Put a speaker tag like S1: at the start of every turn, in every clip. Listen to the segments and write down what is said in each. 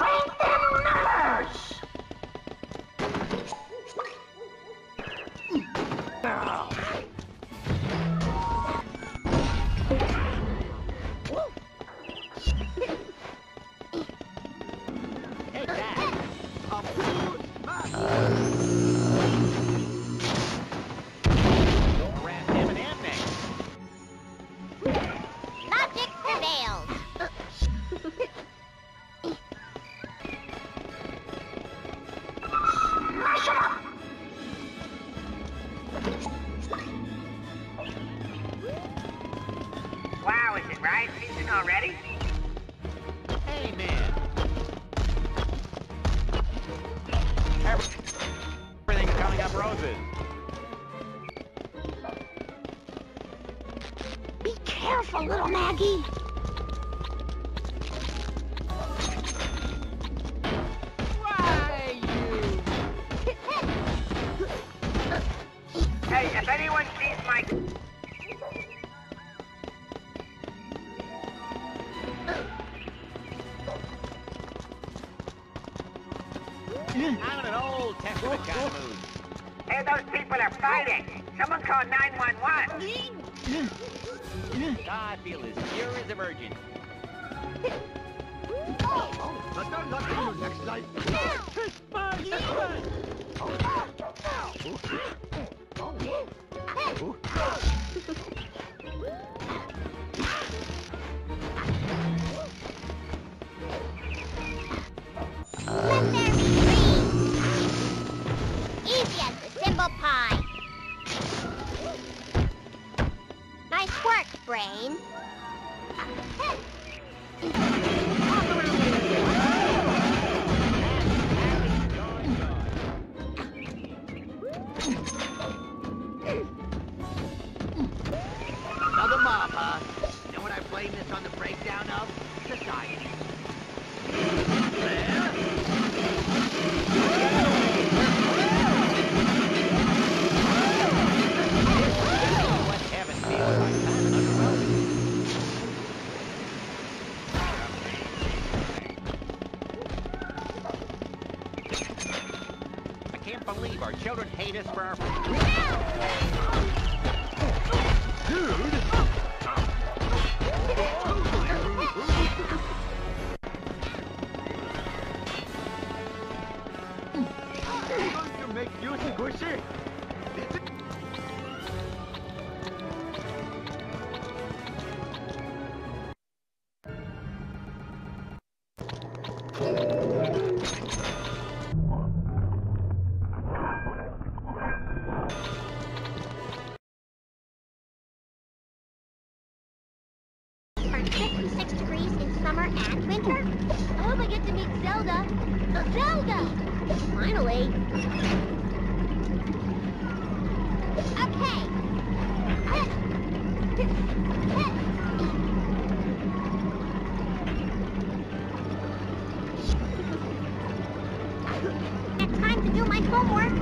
S1: strength and nerves!
S2: Take that! Grab him and him next.
S3: Logic prevails.
S1: Mash 'em up!
S4: Wow, is it riot season already?
S2: Hey, man. Everything's coming up roses.
S3: Be careful, little Maggie.
S2: Why, you?
S4: Hey, if anyone sees my...
S2: I'm in an Old Testament kind of mood.
S4: Hey, those people are fighting! Someone call 911!
S2: I feel as pure as a virgin.
S3: Let there be dreams. Easy as the simple pie. Nice work, brain.
S4: Another mob, huh? Know what I blame this on the breakdown of? Society.
S2: What heaven feels like kind of underwhelming. I can't believe our children hate us for our...
S3: Turn 56 degrees in summer and winter. I hope I get to meet Zelda. Zelda! Finally. Okay. It's time to do my homework.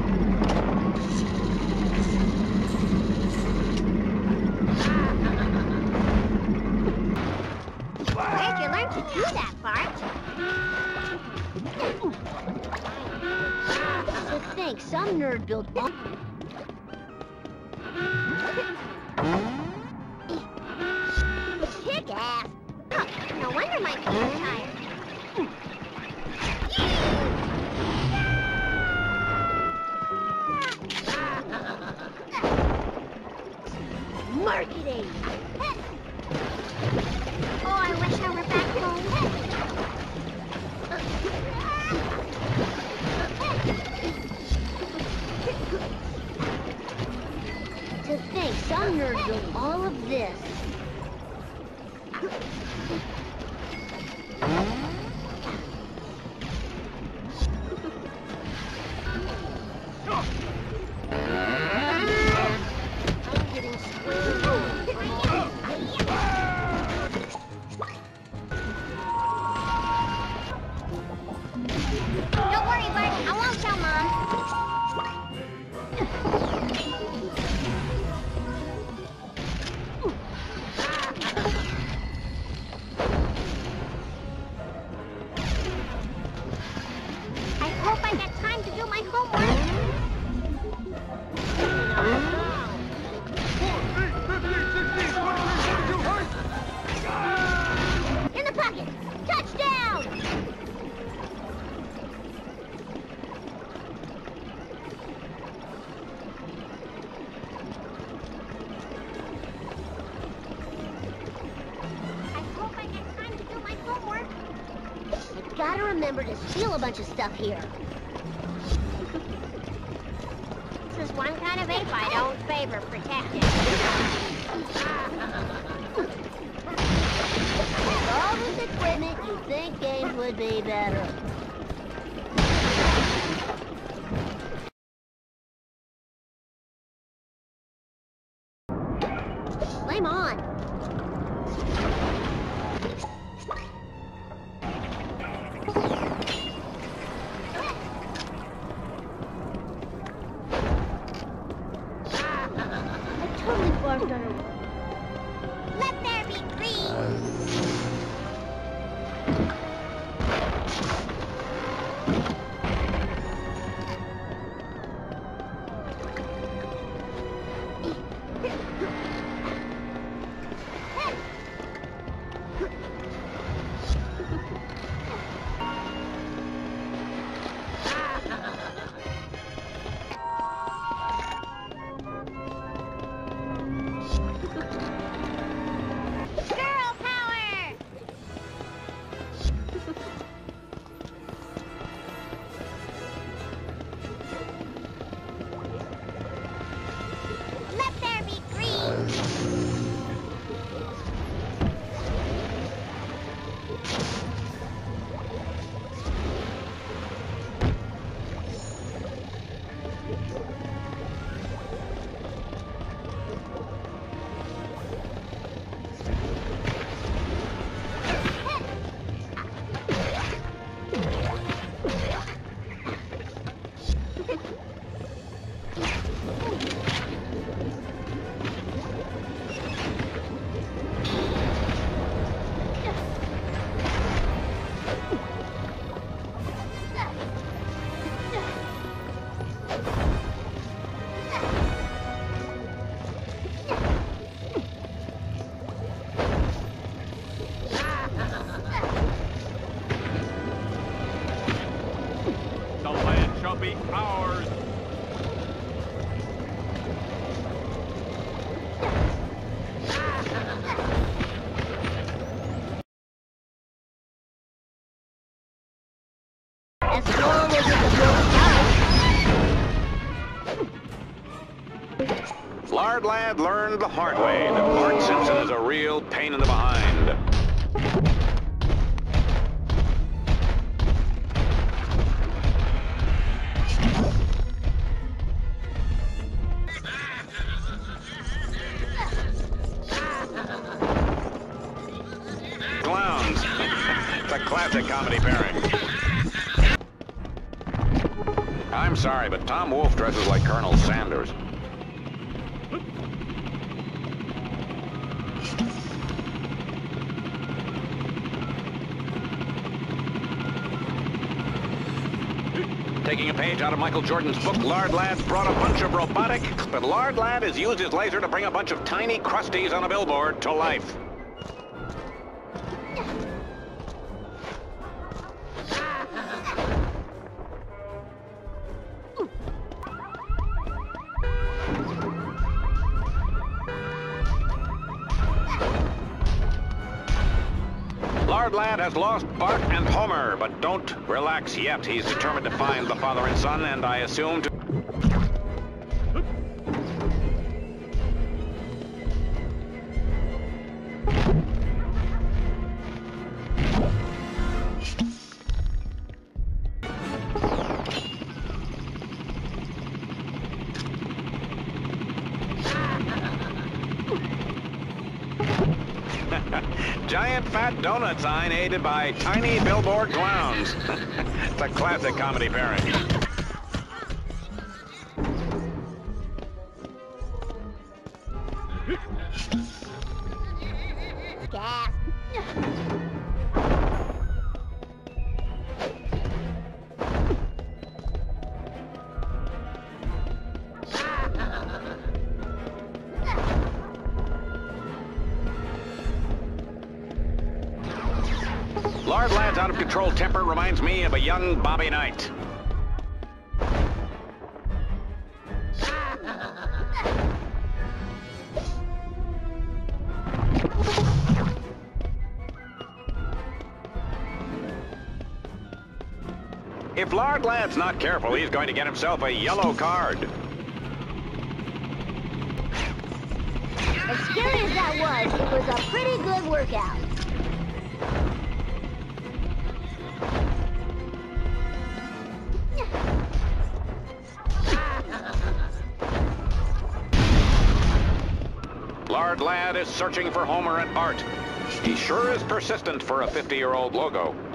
S3: Where'd you learn to do that, Bart? To think some nerd built one. Kick ass. Oh, no wonder my feet are tired. Marketing. Oh, I wish I were back home. To think some nerd built all of this. I'm getting screwed. Don't worry, Bert. I won't tell Mom. remember to steal a bunch of stuff here. This is one kind of ape I don't favor protecting. With all this equipment, you'd think games would be better. Flame on. Let there be green!
S5: Be ours.
S3: As long as it's a
S6: Lard Lad learned the hard way that Bart Simpson is a real pain in the behind. Clowns. It's a classic comedy pairing. I'm sorry, but Tom Wolfe dresses like Colonel Sanders. Taking a page out of Michael Jordan's book, Lard Lad's brought a bunch of robotic, but Lard Lad has used his laser to bring a bunch of tiny crusties on a billboard to life. Lard Lad has lost Bart and Homer, but don't relax yet. He's determined to find the father and son, and I assume to... Giant fat donut sign aided by tiny billboard clowns. It's a classic comedy pairing.
S3: gas.
S6: Lard Lad's out-of-control temper reminds me of a young Bobby Knight. If Lard Lad's not careful, he's going to get himself a yellow card.
S3: As scary as that was, it was a pretty good workout.
S6: Lard Lad is searching for Homer and Bart. He sure is persistent for a 50-year-old logo.